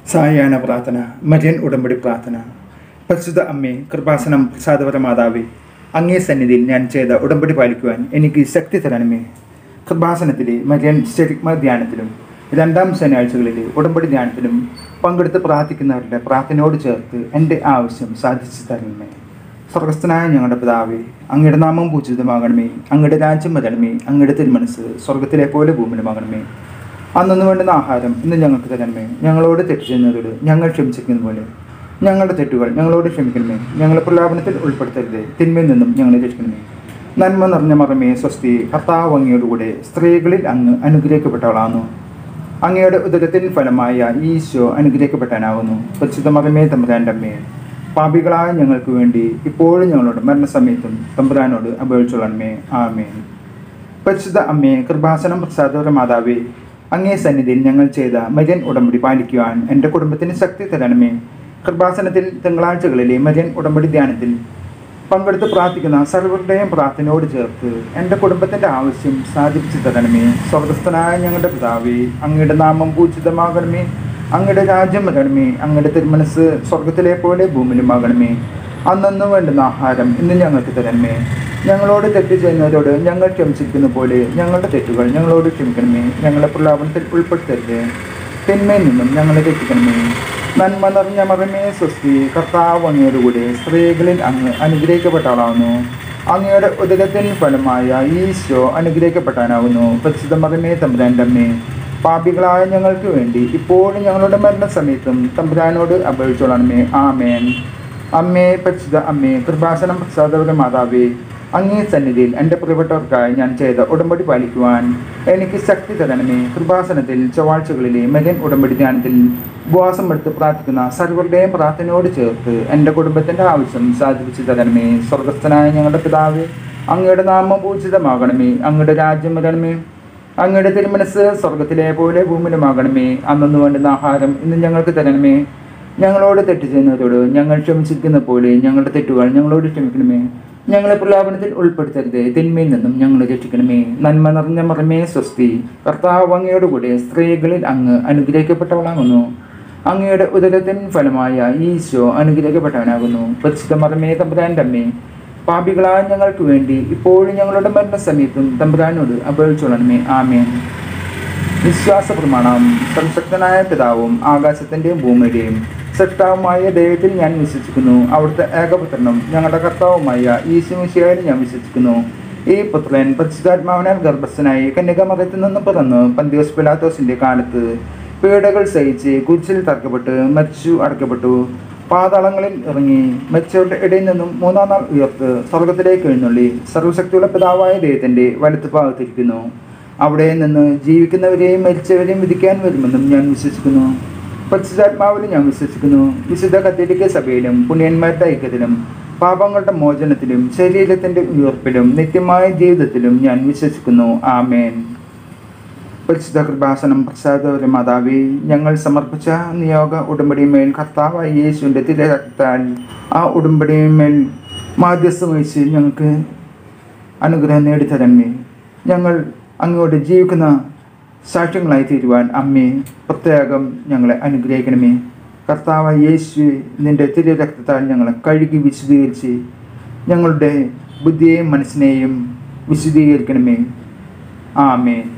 സായാഹ്ന പ്രാർത്ഥന. മരിയൻ ഉടമ്പടി പ്രാർത്ഥന. പരിശുദ്ധ അമ്മേ, കൃപാസനം പ്രസാദപര മാതാവേ, അങ്ങേ സന്നിധിയിൽ ഞാൻ ചെയ്ത ഉടമ്പടി പാലിക്കുവാൻ എനിക്ക് ശക്തി തരണമേ. കൃപാസനത്തിലെ മരിയൻ സ്റ്റെറിഗ്മ ധ്യാനത്തിലും രണ്ടാം ശനിയാഴ്ചകളിലെ ഉടമ്പടി ധ്യാനത്തിലും പങ്കെടുത്ത് പ്രാർത്ഥിക്കുന്നവരുടെ പ്രാർത്ഥനയോട് ചേർത്ത് എൻ്റെ ആവശ്യം സാധിച്ചു തരണമേ. സ്വർഗസ്ഥനായ ഞങ്ങളുടെ പിതാവേ, അങ്ങയുടെ നാമം പൂജിതമാകണമേ. അങ്ങയുടെ രാജ്യം വരണമേ. അങ്ങയുടെ തിരുമനസ് സ്വർഗത്തിലെ പോലെ ഭൂമിയിലുമാകണമേ. അന്നു വേണ്ടുന്ന ആഹാരം ഇന്ന് ഞങ്ങൾക്ക് തരണമേ. ഞങ്ങളോട് തെറ്റ് ചെയ്യുന്നവരോട് ഞങ്ങൾ ക്ഷമിച്ചിരിക്കുന്ന പോലെ ഞങ്ങളുടെ തെറ്റുകൾ ഞങ്ങളോട് ക്ഷമിക്കണമേ. ഞങ്ങളെ പ്രലാപനത്തിൽ ഉൾപ്പെടുത്തരുത്, തിന്മയിൽ നിന്നും ഞങ്ങളെ രക്ഷിക്കണമേ. നന്മ നിറഞ്ഞ മറമേ സ്വസ്തി, കർത്താവ് അങ്ങയോടുകൂടെ സ്ത്രീകളിൽ അങ്ങ് അനുഗ്രഹിക്കപ്പെട്ടവളാകുന്നു. അങ്ങയുടെ ഉദരത്തിൻ ഫലമായ ഈശോ അനുഗ്രഹിക്കപ്പെട്ടാനാകുന്നു. പരിശുദ്ധ മറമേ തമ്പുരാൻ്റെ അമ്മേ, പാപികളായ ഞങ്ങൾക്ക് വേണ്ടി ഇപ്പോഴും ഞങ്ങളോട് മരണസമയത്തും തമ്പുരാനോട് അപേക്ഷിച്ചോളണമേ. ആമേൻ. പരിശുദ്ധ അമ്മേ, കൃപാസനം പ്രസാദപര മാതാവേ, അങ്ങേ സന്നിധിയിൽ ഞങ്ങൾ ചെയ്ത മരിയൻ ഉടമ്പടി പാലിക്കുവാൻ എൻ്റെ കുടുംബത്തിന് ശക്തി തരണമേ. കൃപാസനത്തിൽ തിങ്കളാഴ്ചകളിലെ മരിയൻ ഉടമ്പടി ധ്യാനത്തിൽ പങ്കെടുത്ത് പ്രാർത്ഥിക്കുന്ന സർവരുടെയും പ്രാർത്ഥനയോട് ചേർത്ത് എൻ്റെ കുടുംബത്തിൻ്റെ ആവശ്യം സാധിച്ചു തരണമേ. സ്വർഗസ്ഥനായ ഞങ്ങളുടെ പിതാവേ, അങ്ങയുടെ നാമം പൂജിതമാകണമേ. അങ്ങയുടെ രാജ്യം വരണമേ. അങ്ങയുടെ തിരുമനസ് സ്വർഗത്തിലെ പോലെ ഭൂമിയിലുമാകണമേ. അന്നു വേണ്ടുന്ന ആഹാരം ഇന്ന് ഞങ്ങൾക്ക് തരണമേ. ഞങ്ങളോട് തെറ്റ് ചെയ്യുന്നവരോട് ഞങ്ങൾ ക്ഷമിച്ചിരിക്കുന്ന പോലെ ഞങ്ങളുടെ തെറ്റുകൾ ഞങ്ങളോട് ക്ഷമിക്കണമേ. ഞങ്ങളെ പ്രലാപനത്തിൽ ഉൾപ്പെടുത്തരുത്, തിന്മയിൽ നിന്നും ഞങ്ങളെ രക്ഷിക്കണമേ. നന്മ നിറഞ്ഞ മറമേ സ്വസ്തി, കർത്താവ് അങ്ങയോടുകൂടെ സ്ത്രീകളിൽ അങ്ങ് അനുഗ്രഹിക്കപ്പെട്ടവളാകുന്നു. അങ്ങയുടെ ഉദരത്തിൻ ഫലമായ ഈശോ അനുഗ്രഹിക്കപ്പെട്ടാനാകുന്നു. പരിശുദ്ധ മറമേ തമ്പുരാൻ്റെ അമ്മേ, പാപികളായ ഞങ്ങൾക്ക് വേണ്ടി ഇപ്പോഴും ഞങ്ങളുടെ മരണസമയത്തും തമ്പുരാനോട് അപേക്ഷിച്ചോളണമേ. ആമേൻ. അമ്മേ, പരിശുദ്ധ അമ്മേ, കൃപാസനം പ്രസാദപര മാതാവേ, അങ്ങേ സന്നിധിയിൽ എൻ്റെ പ്രിയപ്പെട്ടവർക്കായി ഞാൻ ചെയ്ത ഉടമ്പടി പാലിക്കുവാൻ എനിക്ക് ശക്തി തരണമേ. കൃപാസനത്തിൽ ചൊവ്വാഴ്ചകളിലെ മരിയൻ ഉടമ്പടി ധ്യാനത്തിൽ ഉപവാസം എടുത്ത് പ്രാർത്ഥിക്കുന്ന സർവരുടെയും പ്രാർത്ഥനയോട് ചേർത്ത് എൻ്റെ കുടുംബത്തിൻ്റെ ആവശ്യം സാധിച്ചു തരണമേ. സ്വർഗസ്ഥനായ ഞങ്ങളുടെ പിതാവേ, അങ്ങയുടെ നാമം പൂജിതമാകണമേ. അങ്ങയുടെ രാജ്യം വരണമേ. അങ്ങയുടെ തിരുമനസ് സ്വർഗത്തിലെ പോലെ ഭൂമിയിലുമാകണമേ. അന്നു വേണ്ടുന്ന ആഹാരം ഇന്ന് ഞങ്ങൾക്ക് തരണമേ. ഞങ്ങളോട് തെറ്റ് ചെയ്യുന്നവരോട് ഞങ്ങൾ ക്ഷമിച്ചിരിക്കുന്ന പോലെ ഞങ്ങളുടെ തെറ്റുകൾ ഞങ്ങളോട് ക്ഷമിക്കണമേ. ഞങ്ങളെ പ്രലാപനത്തിൽ ഉൾപ്പെടുത്തരുത്, തിന്മയിൽ നിന്നും ഞങ്ങളെ രക്ഷിക്കണമേ. നന്മ നിറഞ്ഞ മറമേ സ്വസ്തി, കർത്താവ് അങ്ങയോടുകൂടെ സ്ത്രീകളിൽ അങ്ങ് അനുഗ്രഹിക്കപ്പെട്ടവളാകുന്നു. അങ്ങയുടെ ഉദരത്തിൻ ഫലമായ ഈശോ അനുഗ്രഹിക്കപ്പെട്ടവനാകുന്നു. പരിശുദ്ധ മറമേ തമ്പുരാൻ്റെ അമ്മേ, പാപികളായ ഞങ്ങൾക്ക് വേണ്ടി ഇപ്പോഴും ഞങ്ങളുടെ മരണസമയത്തും തമ്പുരാനോട് അപേക്ഷിച്ചോളണമേ. ആമേൻ. വിശ്വാസ പ്രമാണം. സർവശക്തനായ പിതാവും ആകാശത്തിൻ്റെയും ഭൂമിയുടെയും സൃഷ്ടാവുമായ ദൈവത്തിൽ ഞാൻ വിശ്വസിക്കുന്നു. അവിടുത്തെ ഏകപുത്രനും ഞങ്ങളുടെ കർത്താവുമായ ഈശോമിശിഹായിൽ ഞാൻ വിശ്വസിക്കുന്നു. ഈ പുത്രൻ പരിശുദ്ധാത്മാവിനാൽ ഗർഭസ്ഥനായി കന്യകാമറിയത്തിൽ നിന്ന് പിറന്നു പന്തിയോസ് പിലാത്തോസിൻ്റെ കാലത്ത് പീഡകൾ സഹിച്ച് കുരിശിൽ തറക്കപ്പെട്ട് മരിച്ചു അടക്കപ്പെട്ടു. പാതാളങ്ങളിൽ ഇറങ്ങി മരിച്ചവരുടെ ഇടയിൽ നിന്നും മൂന്നാം നാൾ ഉയർത്ത് സ്വർഗത്തിലേക്ക് എഴുന്നള്ളി സർവശക്തിയുള്ള പിതാവായ ദൈവത്തിൻ്റെ വലത്ത് ഭാഗത്തിരിക്കുന്നു. അവിടെ നിന്ന് ജീവിക്കുന്നവരെയും മരിച്ചവരെയും വിധിക്കാൻ വരുമെന്നും ഞാൻ വിശ്വസിക്കുന്നു. പരിശുദ്ധാത്മാവിലും ഞാൻ വിശ്വസിക്കുന്നു. വിശുദ്ധ കത്തോലിക്ക സഭയിലും പുണ്യന്മാരുടെ ഐക്യത്തിലും പാപങ്ങളുടെ മോചനത്തിലും ശരീരത്തിൻ്റെ ഉയർപ്പിലും നിത്യമായ ജീവിതത്തിലും ഞാൻ വിശ്വസിക്കുന്നു. ആമേൻ. പരിശുദ്ധ കൃപാസനം പ്രസാദപര മാതാവേ, ഞങ്ങൾ സമർപ്പിച്ച നിയോഗ ഉടമ്പടിമേൽ കർത്താവായ യേശുവിൻ്റെ തിരത്താൽ ആ ഉടമ്പടിമേൽ മാധ്യസ്ഥം വഹിച്ച് ഞങ്ങൾക്ക് അനുഗ്രഹം നേടിത്തരണമേ. ഞങ്ങൾ അങ്ങോട്ട് ജീവിക്കുന്ന സാക്ഷ്യങ്ങളായി തീരുവാൻ അമ്മേ പ്രത്യേകം ഞങ്ങളെ അനുഗ്രഹിക്കണമേ. കർത്താവായ യേശുവേ, നിൻ്റെ തിരുരക്തത്താൽ ഞങ്ങളെ കഴുകി വിശദീകരിച്ച് ഞങ്ങളുടെ ബുദ്ധിയെയും മനസ്സിനെയും വിശദീകരിക്കണമേ. ആമേൻ.